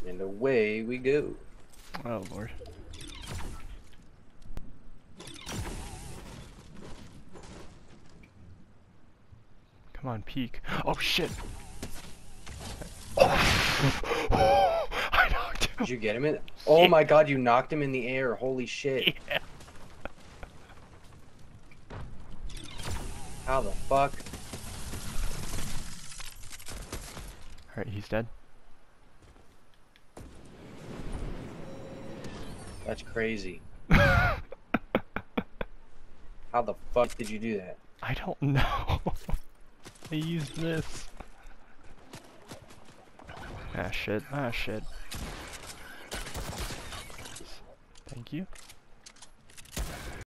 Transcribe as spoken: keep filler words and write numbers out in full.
And away we go. Oh lord. Come on, peek. Oh shit! Oh, I knocked him! Did you get him in? Oh Yeah. my god, you knocked him in the air. Holy shit. Yeah. How the fuck? Alright, he's dead. That's crazy. How the fuck did you do that? I don't know. I used this. Ah shit, ah shit. Thank you.